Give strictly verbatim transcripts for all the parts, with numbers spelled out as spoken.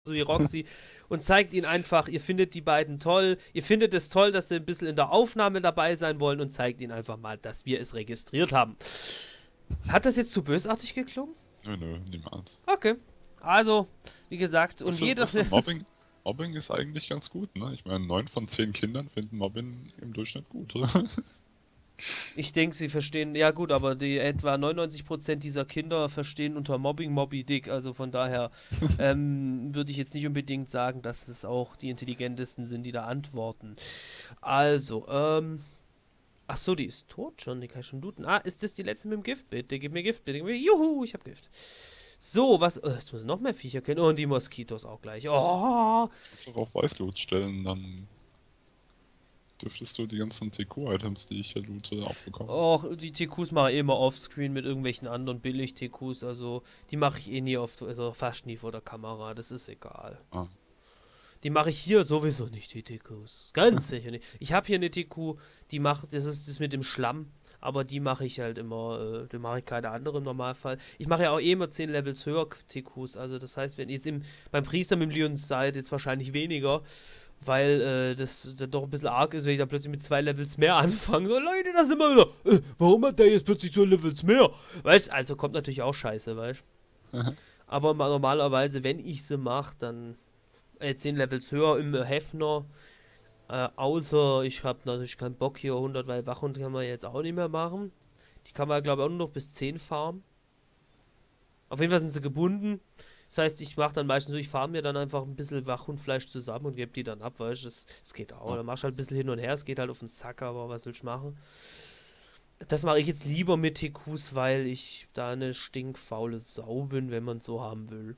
wie Roxy und zeigt ihnen einfach, ihr findet die beiden toll, ihr findet es toll, dass sie ein bisschen in der Aufnahme dabei sein wollen und zeigt ihnen einfach mal, dass wir es registriert haben. Hat das jetzt zu bösartig geklungen? Nö, nö, niemals. Okay. Also, wie gesagt, und Weißt du, jeder... weißt du, Mobbing, Mobbing ist eigentlich ganz gut, ne? Ich meine, neun von zehn Kindern finden Mobbing im Durchschnitt gut, oder? Ich denke, sie verstehen, ja gut, aber die etwa neunundneunzig Prozent dieser Kinder verstehen unter Mobbing Moby Dick, also von daher ähm, würde ich jetzt nicht unbedingt sagen, dass es auch die intelligentesten sind, die da antworten. Also, ähm, ach so, die ist tot schon, die kann ich schon looten. Ah, ist das die letzte mit dem Gift? Bitte gib mir Gift, bitte gib mir, juhu, ich hab Gift. So, was, oh, jetzt muss ich noch mehr Viecher kennen. Oh, und die Moskitos auch gleich. Oh, Kannst du auf Weißloot stellen, dann dürftest du die ganzen T Q-Items, die ich hier loote, aufbekommen. Och, die T Qs mache ich eh immer offscreen mit irgendwelchen anderen Billig-T Qs, also die mache ich eh nie auf, also fast nie vor der Kamera, das ist egal. Ah. Die mache ich hier sowieso nicht, die T Qs. Ganz sicher nicht. Ich habe hier eine T Q, die macht, das ist das mit dem Schlamm, aber die mache ich halt immer, äh, die mache ich keine andere im Normalfall. Ich mache ja auch eh immer zehn Levels höher T Qs, also das heißt, wenn ihr jetzt im, beim Priester mit dem Leon seid, jetzt wahrscheinlich weniger, weil äh, das, das doch ein bisschen arg ist, wenn ich dann plötzlich mit zwei Levels mehr anfange. So, Leute, da sind wir wieder. Äh, warum hat der jetzt plötzlich zwei Levels mehr? Weißt, also kommt natürlich auch scheiße, weißt. Aber mal normalerweise, wenn ich sie mache, dann äh, zehn Levels höher im Hefner. Äh, außer ich habe natürlich keinen Bock hier hundert, weil Wachhund kann man jetzt auch nicht mehr machen. Die kann man, glaube ich, auch nur noch bis zehn farmen. Auf jeden Fall sind sie gebunden. Das heißt, ich mache dann meistens so, ich farme mir dann einfach ein bisschen Wachhundfleisch zusammen und gebe die dann ab, weißt du, das, das geht auch. Dann machst du halt ein bisschen hin und her, es geht halt auf den Sack, aber was willst du machen? Das mache ich jetzt lieber mit T Qs, weil ich da eine stinkfaule Sau bin, wenn man es so haben will.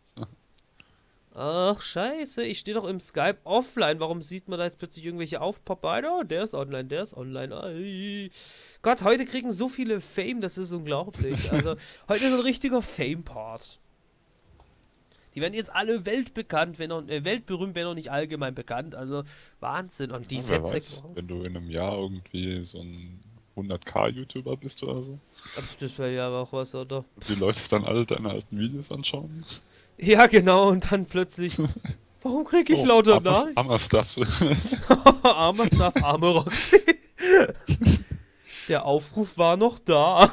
Ach, scheiße, ich stehe doch im Skype offline. Warum sieht man da jetzt plötzlich irgendwelche Aufpopper? Oh, der ist online, der ist online. Ai. Gott, heute kriegen so viele Fame, das ist unglaublich. Also, heute ist ein richtiger Fame-Part. Die werden jetzt alle weltbekannt, wenn noch, äh, weltberühmt, wenn noch nicht allgemein bekannt. Also, Wahnsinn. Und die Ja, wer Fettsäcke weiß, machen. wenn du in einem Jahr irgendwie so ein hundert K YouTuber bist oder so. Das wäre ja auch was, oder? Und die Leute dann alle deine alten Videos anschauen. Ja, genau, und dann plötzlich. Warum krieg ich Oh, lauter armer, Nachrichten? armer Stuff. Armer Stuff, arme Roxy. Der Aufruf war noch da.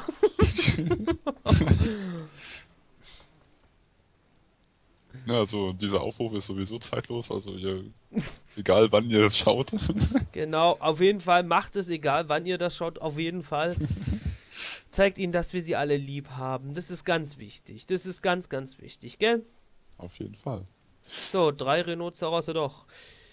Ja, also dieser Aufruf ist sowieso zeitlos, also ihr, egal wann ihr es schaut. Genau, auf jeden Fall macht es, egal wann ihr das schaut, auf jeden Fall. Zeigt ihnen, dass wir sie alle lieb haben. Das ist ganz wichtig. Das ist ganz, ganz wichtig, gell? Auf jeden Fall. So, drei Rhinoceros doch.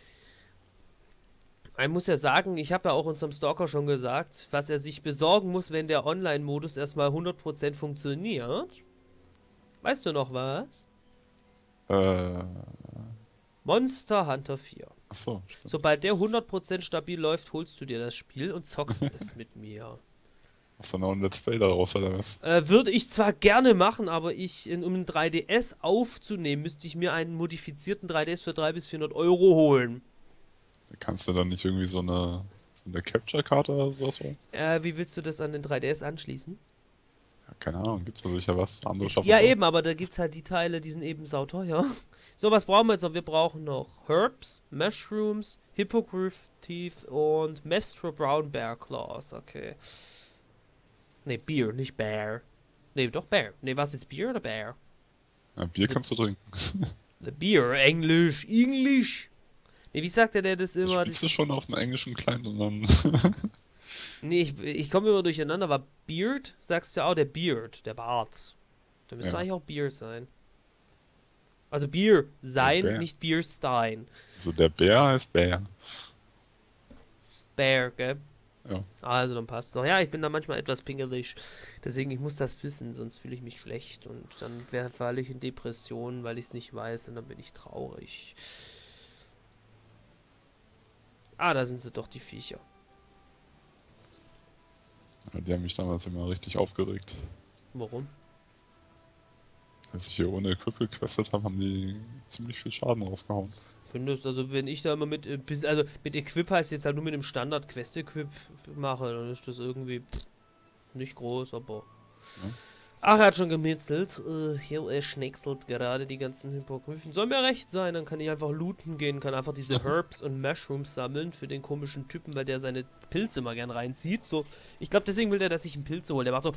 Ich muss ja sagen, ich habe ja auch unserem Stalker schon gesagt, was er sich besorgen muss, wenn der Online-Modus erstmal hundert Prozent funktioniert. Weißt du noch was? Äh, Monster Hunter vier. achso, stimmt. Sobald der hundert Prozent stabil läuft, holst du dir das Spiel und zockst es mit mir. Hast du noch ein Let's Play daraus oder was? Äh, würde ich zwar gerne machen, aber ich, in, um einen drei D S aufzunehmen, müsste ich mir einen modifizierten drei D S für dreihundert bis vierhundert Euro holen. Kannst du dann nicht irgendwie so eine, so eine Capture-Karte oder sowas holen? Äh, wie willst du das an den drei D S anschließen? Ja, keine Ahnung, gibt's da sicher was? Andere Ist, schaffen ja es auch. eben, aber da gibt's halt die Teile, die sind eben sauteuer. So, was brauchen wir jetzt noch? Wir brauchen noch Herbs, Mushrooms, Hippogriff Teeth und Mestro Brown Bear Claws. Okay. Ne, Beer, nicht Bear. Ne, doch Bear. Ne, was ist Beer oder Bear? Ja, Bier kannst du trinken. The Beer, Englisch, Englisch. Ne, wie sagt der, der das immer? Spielst du schon auf dem englischen Client und dann... Ne, ich, ich komme immer durcheinander, aber Beard sagst du ja auch, der Beard, der Bart. Da müsste Ja. eigentlich auch Beer sein. Also Bier sein, Bär. nicht Bierstein. So, der Bär heißt Bär. Bear, gell? Ja. Also, dann passt doch. Ja, ich bin da manchmal etwas pingelig. Deswegen, ich muss das wissen, sonst fühle ich mich schlecht. Und dann falle ich in Depressionen, weil ich es nicht weiß. Und dann bin ich traurig. Ah, da sind sie doch, die Viecher. Ja, die haben mich damals immer richtig aufgeregt. Warum? Als ich hier ohne Equip gequestet habe, haben die ziemlich viel Schaden rausgehauen. Findest, also wenn ich da immer mit, äh, bis- also mit Equip heißt jetzt halt nur mit dem Standard-Quest-Equip mache, dann ist das irgendwie pff, nicht groß, aber... Ja. Ach, er hat schon gemetzelt. Äh, hier, er schneckselt gerade die ganzen Hypogryphen. Soll mir recht sein, dann kann ich einfach looten gehen, kann einfach diese Herbs und Mushrooms sammeln für den komischen Typen, weil der seine Pilze immer gern reinzieht. So, ich glaube, deswegen will der, dass ich einen Pilze hole. Der macht so...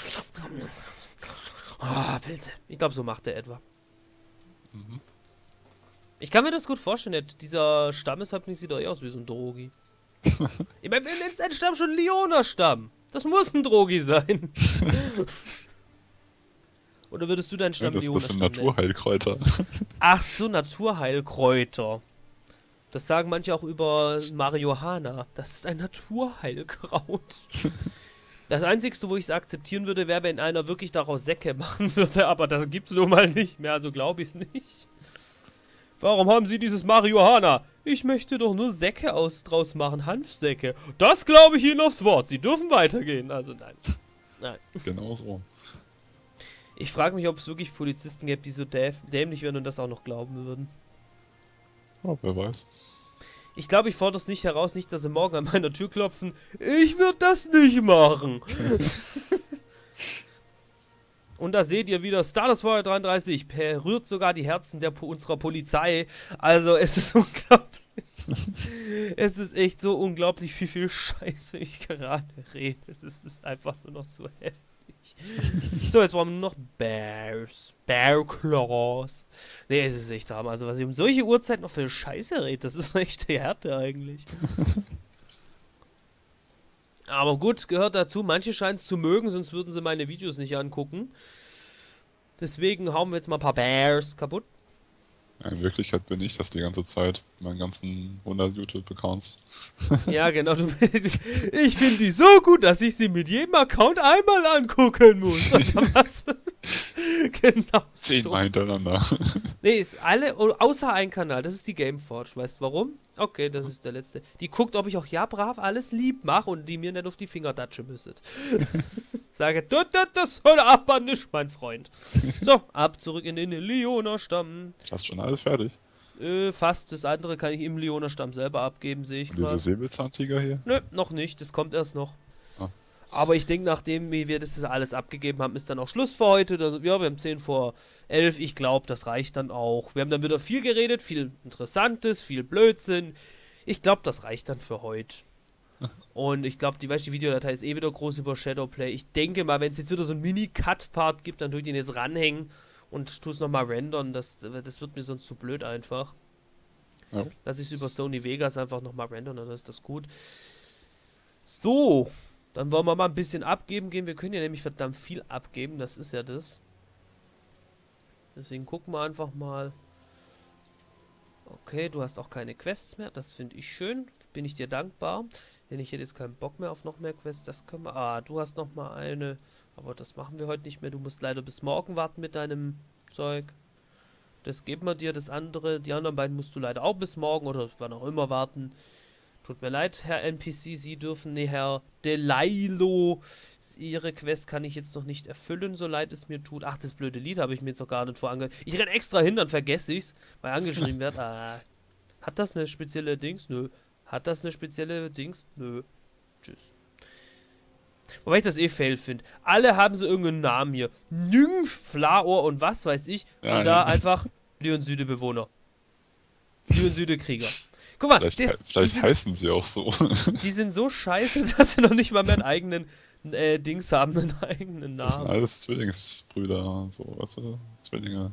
Ah, oh, Pilze. Ich glaube, so macht er etwa. Mhm. Ich kann mir das gut vorstellen. Dieser Stammeshäuptling sieht doch eh aus wie so ein Drogi. Ich meine, wenn jetzt ein Stamm schon ein Leoner-Stamm. Das muss ein Drogi sein. Oder würdest du deinen Stamm Ja, das, das sind Leoner-Stamm Naturheilkräuter. Ach so, Naturheilkräuter. Das sagen manche auch über Marihuana. Das ist ein Naturheilkraut. Das Einzige, wo ich es akzeptieren würde, wäre, wenn einer wirklich daraus Säcke machen würde, aber das gibt es nun mal nicht mehr, also glaube ich es nicht. Warum haben sie dieses Marihuana? Ich möchte doch nur Säcke aus, draus machen, Hanfsäcke. Das glaube ich ihnen aufs Wort. Sie dürfen weitergehen. Also nein. Nein. Genau so. Ich frage mich, ob es wirklich Polizisten gibt, die so däf dämlich wären und das auch noch glauben würden. Oh, wer weiß. Ich glaube, ich fordere es nicht heraus, nicht, dass sie morgen an meiner Tür klopfen. Ich würde das nicht machen. Und da seht ihr wieder, Stardust Warrior dreiunddreißig berührt sogar die Herzen der unserer Polizei. Also es ist unglaublich. Es ist echt so unglaublich, wie viel Scheiße ich gerade rede. Es ist einfach nur noch so heftig. So, jetzt brauchen wir nur noch Bears. Bear Claws. Ne, es ist echt Drama. Also, was ich um solche Uhrzeit noch für Scheiße rede, das ist echt die Härte eigentlich. Aber gut, gehört dazu. Manche scheinen es zu mögen, sonst würden sie meine Videos nicht angucken. Deswegen hauen wir jetzt mal ein paar Bears kaputt. Ja, in Wirklichkeit bin ich das die ganze Zeit. Meinen ganzen hundert YouTube-Accounts. Ja, genau. Du, ich finde die so gut, dass ich sie mit jedem Account einmal angucken muss. Oder was? Genau. Zehnmal so. Hintereinander. Nee, ist alle, außer ein Kanal. Das ist die Gameforge. Weißt du warum? Okay, das ist der letzte. Die guckt, ob ich auch ja brav alles lieb mache und die mir nicht auf die Finger datschen müsstet. Sage, du, du, das hör ab an nicht, mein Freund. So, ab zurück in den Leoner-Stamm. Hast schon alles fertig? Äh, fast. Das andere kann ich im Leoner-Stamm selber abgeben, sehe ich gerade. Diese Säbelzahntiger hier? Nö, noch nicht. Das kommt erst noch. Ah. Aber ich denke, nachdem wir das alles abgegeben haben, ist dann auch Schluss für heute. Da, ja, wir haben zehn vor elf. Ich glaube, das reicht dann auch. Wir haben dann wieder viel geredet, viel Interessantes, viel Blödsinn. Ich glaube, das reicht dann für heute. Und ich glaube, die, weißt, die Videodatei ist eh wieder groß über Shadowplay. Ich denke mal, wenn es jetzt wieder so ein Mini-Cut-Part gibt, dann tue ich den jetzt ranhängen und tue es nochmal rendern. Das, das wird mir sonst zu blöd einfach. Ja. Lass ich es über Sony Vegas einfach nochmal rendern, dann ist das gut. So, dann wollen wir mal ein bisschen abgeben gehen. Wir können ja nämlich verdammt viel abgeben, das ist ja das. Deswegen gucken wir einfach mal. Okay, du hast auch keine Quests mehr, das finde ich schön. Bin ich dir dankbar. Denn ich hätte jetzt keinen Bock mehr auf noch mehr Quests. Das können wir... Ah, du hast noch mal eine. Aber das machen wir heute nicht mehr. Du musst leider bis morgen warten mit deinem Zeug. Das geben wir dir. Das andere, die anderen beiden musst du leider auch bis morgen oder wann auch immer warten. Tut mir leid, Herr N P C. Sie dürfen... Nee, Herr Delailo. Ihre Quest kann ich jetzt noch nicht erfüllen, so leid es mir tut. Ach, das blöde Lied habe ich mir jetzt noch gar nicht vorangehört. Ich renne extra hin, dann vergesse ich's, weil angeschrieben wird. Ah, hat das eine spezielle Dings? Nö. Hat das eine spezielle Dings? Nö. Tschüss. Wobei ich das eh fail finde. Alle haben so irgendeinen Namen hier. Nymph, Flaor und was weiß ich. Ja, und da ja. einfach Leon-Süde-Bewohner. Leon-Süde-Krieger. Guck mal, Vielleicht, das, vielleicht die, heißen sie auch so. sind, die sind so scheiße, dass sie noch nicht mal mehr einen eigenen äh, Dings haben, einen eigenen Das sind Namen. alles Zwillingsbrüder, so, weißt du, Zwillinge.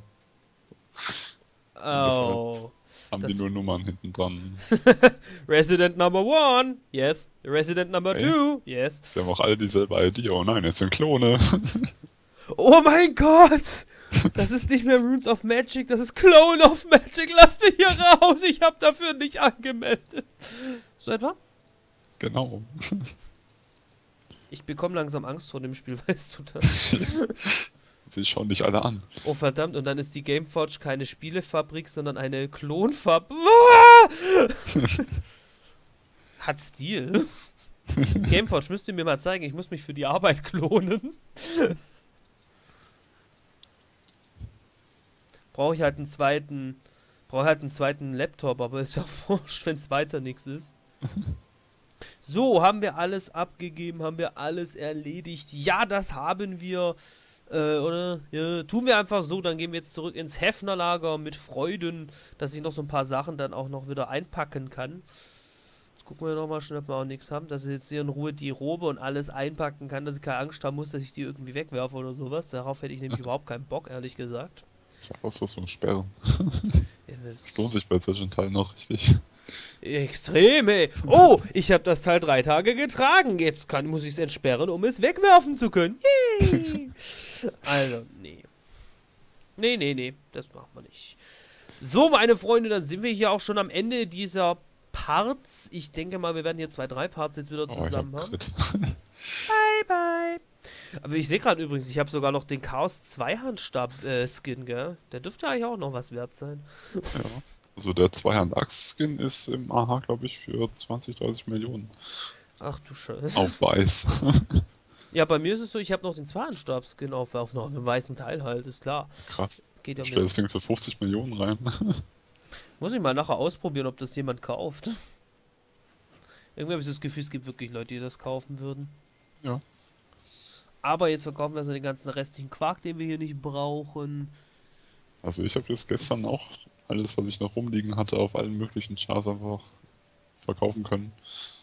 Oh. Haben Das- die nur Nummern hinten dran. Resident Number One, yes. Resident Number Okay. Two, yes. Sie haben auch alle dieselbe I D. Oh nein, es sind Klone. Oh mein Gott! Das ist nicht mehr Runes of Magic, das ist Clone of Magic. Lass mich hier raus, ich habe dafür nicht angemeldet. So etwa? Genau. Ich bekomme langsam Angst vor dem Spiel, weißt du das? Sie schauen dich alle an. Oh verdammt, und dann ist die Gameforge keine Spielefabrik, sondern eine Klonfabrik. Ah! Hat Stil. Gameforge, müsst ihr mir mal zeigen, ich muss mich für die Arbeit klonen. Brauche ich halt einen zweiten, brauche halt einen zweiten Laptop, aber ist ja wurscht, wenn es weiter nichts ist. So, haben wir alles abgegeben, haben wir alles erledigt. Ja, das haben wir. Äh, oder? Ja, tun wir einfach so, dann gehen wir jetzt zurück ins Hefnerlager mit Freuden, dass ich noch so ein paar Sachen dann auch noch wieder einpacken kann. Jetzt gucken wir nochmal schnell, ob wir auch nichts haben, dass ich jetzt hier in Ruhe die Robe und alles einpacken kann, dass ich keine Angst haben muss, dass ich die irgendwie wegwerfe oder sowas. Darauf hätte ich nämlich überhaupt keinen Bock, ehrlich gesagt. Zwei Ausrüstungssperren. Ja, das Das lohnt sich bei solchen Teilen noch richtig. extrem, ey. Oh, ich habe das Teil drei Tage getragen. Jetzt kann, muss ich es entsperren, um es wegwerfen zu können. Yay. Also, nee. Nee, nee, nee, das machen wir nicht. So, meine Freunde, dann sind wir hier auch schon am Ende dieser Parts. Ich denke mal, wir werden hier zwei, drei Parts jetzt wieder Oh, ich zusammen hab haben. Crit. Bye, bye. Aber ich sehe gerade übrigens, ich habe sogar noch den Chaos Zweihandstab-Skin, gell? Der dürfte eigentlich auch noch was wert sein. Ja. Also der Zweihand-Axt-Skin ist im A H, glaube ich, für zwanzig, dreißig Millionen. Ach du Scheiße. Auf weiß. Ja, bei mir ist es so, ich habe noch den Zweihändstab-Skin auf, auf noch einem weißen Teil halt, ist klar. Krass. Geht ja Ich stell mit. das Ding für fünfzig Millionen rein. Muss ich mal nachher ausprobieren, ob das jemand kauft. Irgendwie habe ich das Gefühl, es gibt wirklich Leute, die das kaufen würden. Ja. Aber jetzt verkaufen wir erstmal den ganzen restlichen Quark, den wir hier nicht brauchen. Also ich habe jetzt gestern auch alles, was ich noch rumliegen hatte, auf allen möglichen Chars einfach verkaufen können.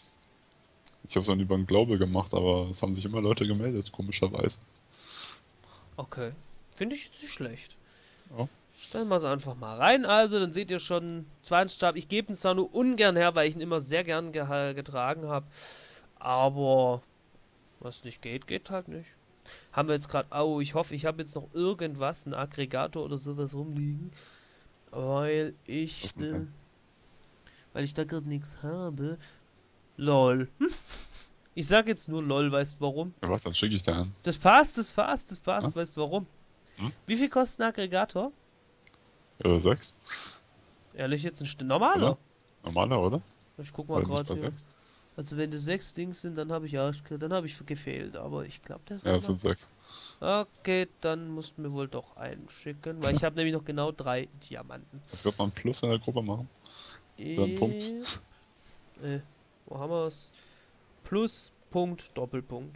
Ich habe es dann über einen Glaube gemacht, aber es haben sich immer Leute gemeldet, komischerweise. Okay. Finde ich jetzt nicht schlecht. Ja. Stellen wir es einfach mal rein. Also, dann seht ihr schon, Zweihändstab. Ich gebe ihn zwar nur ungern her, weil ich ihn immer sehr gern ge getragen habe. Aber was nicht geht, geht halt nicht. Haben wir jetzt gerade... Oh, ich hoffe, ich habe jetzt noch irgendwas, einen Aggregator oder sowas rumliegen. Weil ich... Was Äh, denn? weil ich da gerade nichts habe. Lol. Ich sag jetzt nur lol, weißt du warum? Ja, was, dann schicke ich dir an. Das passt, das passt, das passt, Ja? weißt du warum? Hm? Wie viel kostet ein Aggregator? Äh, sechs? Ehrlich, jetzt ein St normaler? Ja. Normaler, oder? Ich guck mal Weil nicht gerade bei hier. sechs? Also wenn das sechs Dings sind, dann habe ich Arsch, dann habe ich gefehlt, aber ich glaube, das Ja, es sind sechs. Okay, dann mussten wir wohl doch einen schicken, weil ich habe nämlich noch genau drei Diamanten. Jetzt wird man ein Plus in der Gruppe machen. Für einen Punkt. Äh, wo haben wir es? Plus, Punkt, Doppelpunkt.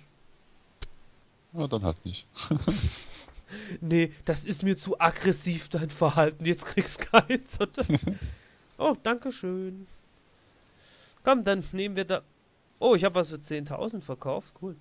Ja, dann halt nicht. Nee, das ist mir zu aggressiv, dein Verhalten. Jetzt kriegst du keins, oder? Oh, danke schön. Komm, dann nehmen wir da... Oh, ich habe was für zehntausend verkauft. Cool.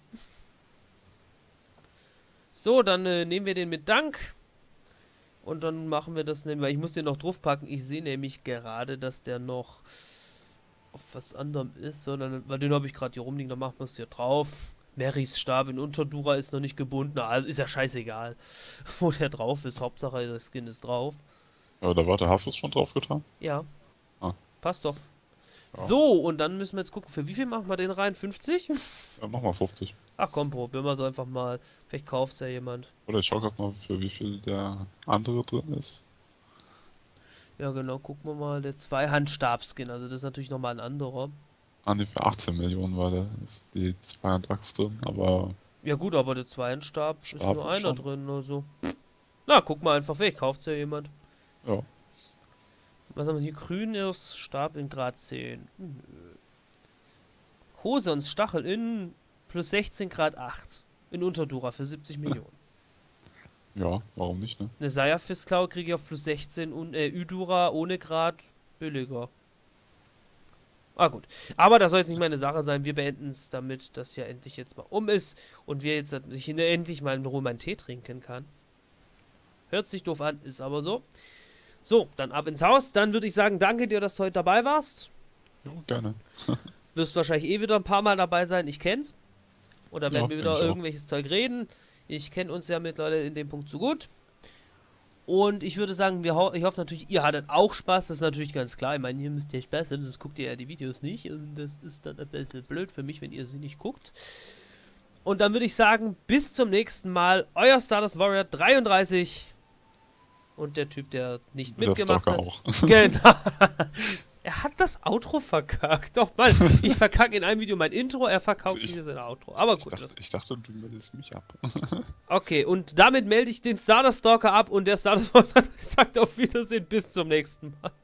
So, dann äh, nehmen wir den mit Dank. Und dann machen wir das, weil ich muss den noch draufpacken. Ich sehe nämlich gerade, dass der noch auf was anderem ist. Sondern, weil den habe ich gerade hier rumliegen, dann machen wir es hier drauf. Marys Stab in Unterdura ist noch nicht gebunden. Also ist ja scheißegal, wo der drauf ist. Hauptsache, der Skin ist drauf. Ja, oder warte, hast du es schon drauf getan? Ja. Ah. Passt doch. Ja. So, und dann müssen wir jetzt gucken, für wie viel machen wir den rein? fünfzig? Ja, mach mal fünfzig. Ach komm, probieren wir es einfach mal. Vielleicht kauft es ja jemand. Oder ich schau grad mal, für wie viel der andere drin ist. Ja genau, gucken wir mal. Der Zweihandstab-Skin, also das ist natürlich nochmal ein anderer. Ah ne, für achtzehn Millionen war der, ist die Zweihand-Axt drin, aber Ja gut, aber der Zweihandstab ist Stab nur ist einer schon. drin oder so. Na, guck mal einfach, vielleicht kauft es ja jemand. ja. Was haben wir hier? Grünes Stab in Grad zehn. Nö. Hose und Stachel in plus sechzehn Grad acht. In Unterdura für siebzig Millionen. Ja, warum nicht, ne? Eine Saya-Fistklaue kriege ich auf plus sechzehn und äh, Udura ohne Grad billiger. Ah gut. Aber das soll jetzt nicht meine Sache sein. Wir beenden es damit, dass ja endlich jetzt mal um ist und wir jetzt ich endlich mal in Ruhe meinen Tee trinken kann. Hört sich doof an, ist aber so. So, dann ab ins Haus. Dann würde ich sagen, danke dir, dass du heute dabei warst. Jo, gerne. Wirst wahrscheinlich eh wieder ein paar Mal dabei sein. Ich kenn's. Oder Ja, werden wir kenn wieder ich auch. irgendwelches Zeug reden. Ich kenne uns ja mittlerweile in dem Punkt so gut. Und ich würde sagen, wir ho ich hoffe natürlich, ihr hattet auch Spaß. Das ist natürlich ganz klar. Ich meine, ihr müsst ja Spaß haben, sonst guckt ihr ja die Videos nicht. Und das ist dann ein bisschen blöd für mich, wenn ihr sie nicht guckt. Und dann würde ich sagen, bis zum nächsten Mal. Euer Stardust Warrior dreiunddreißig. Und der Typ, der nicht Der mitgemacht Stalker hat. auch. Genau. Er hat das Outro verkackt. Doch mal, ich verkacke in einem Video mein Intro, er verkauft Also ich- mir sein Outro. Aber ich, gut. dachte, ich dachte, du meldest mich ab. Okay, und damit melde ich den Stardust Stalker ab und der Stardust Stalker sagt auf Wiedersehen. Bis zum nächsten Mal.